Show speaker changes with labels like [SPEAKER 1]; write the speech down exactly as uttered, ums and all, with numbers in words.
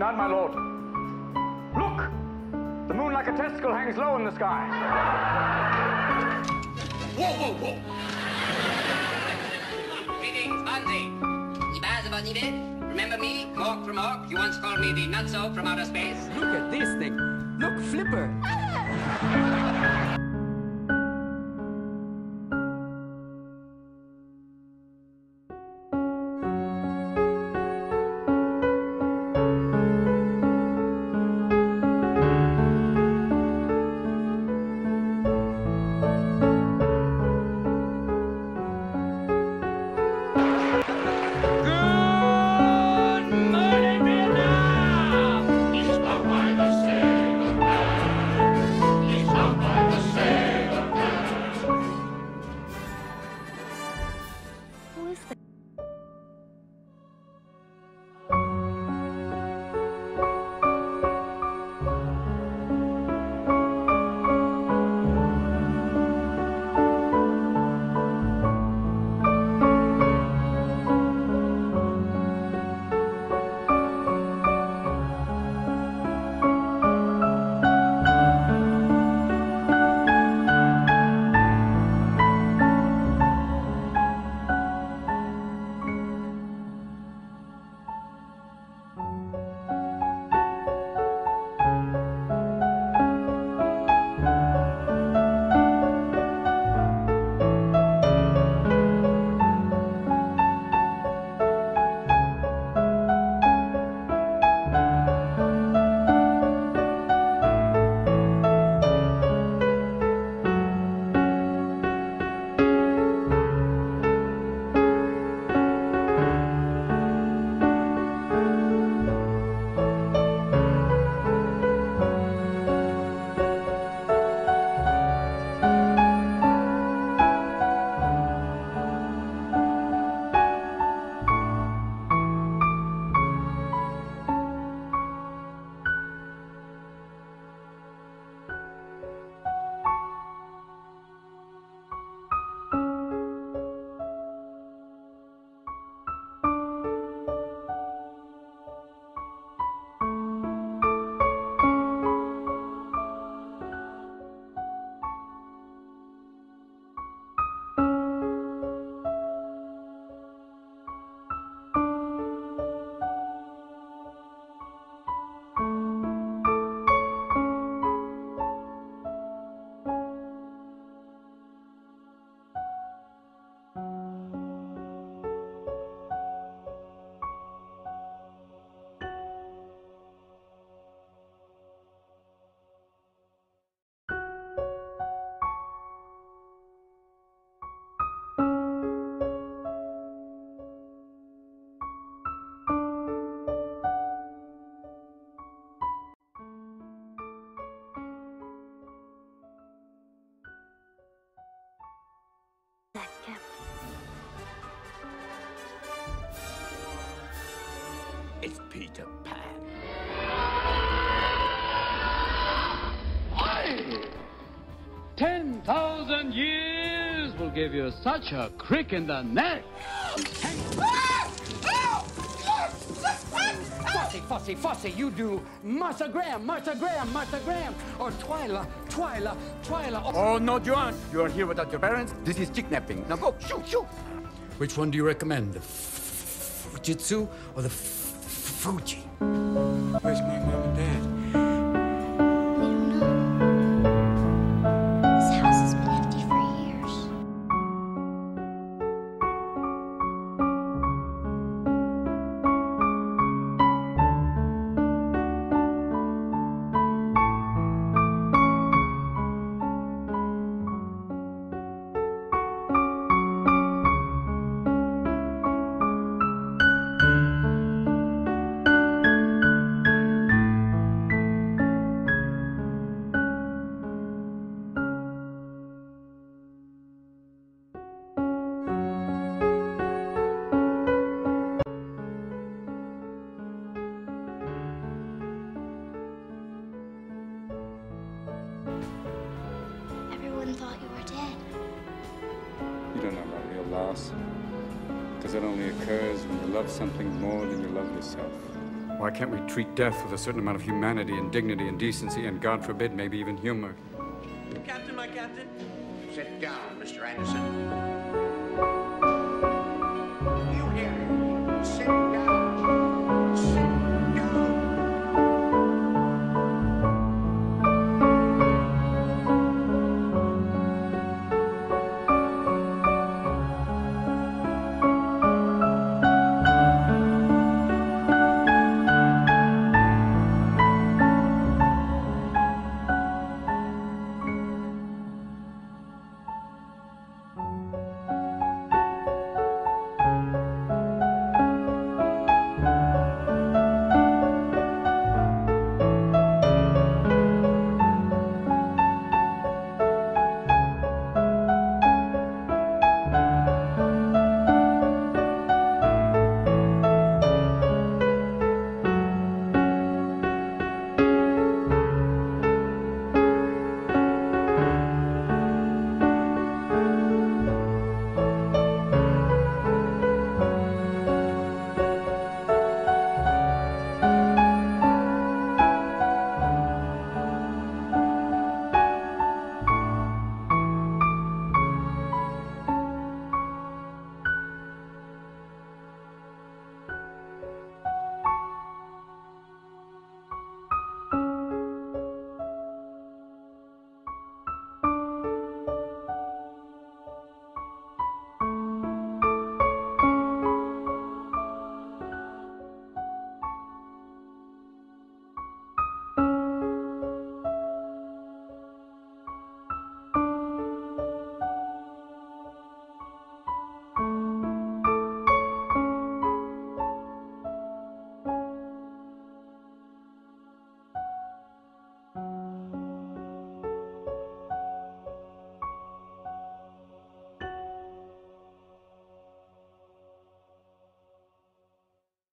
[SPEAKER 1] Not my lord. Look! The moon like a testicle hangs low in the sky.
[SPEAKER 2] Whoa, whoa, whoa!
[SPEAKER 3] Greetings, Bonzi. Ibaz about Ibid. Remember me, Mork from Ork? You once called me the Nutso from outer space.
[SPEAKER 4] Look at this thing. Look, Flipper.
[SPEAKER 5] That cap.
[SPEAKER 4] It's Peter Pan.
[SPEAKER 6] Ten thousand years will give you such a crick in the neck.
[SPEAKER 4] Fosse, Fosse, Fosse, you do Martha Graham, Martha Graham, Martha Graham, or Twyla, Twyla, Twyla.
[SPEAKER 7] Oh, no, Joan. You are here without your parents. This is kidnapping. Now go, shoot, shoot.
[SPEAKER 8] Which one do you recommend, the Fujitsu or the Fuji?
[SPEAKER 7] Where's my mom and dad?
[SPEAKER 5] We don't know. This house has been empty for years. Everyone thought you were dead.
[SPEAKER 9] You don't know about real loss. Because it only occurs when you love something more than you love yourself. Why can't we treat death with a certain amount of humanity and dignity and decency and, God forbid, maybe even humor?
[SPEAKER 2] Captain, my captain.
[SPEAKER 10] Sit down, Mister Anderson.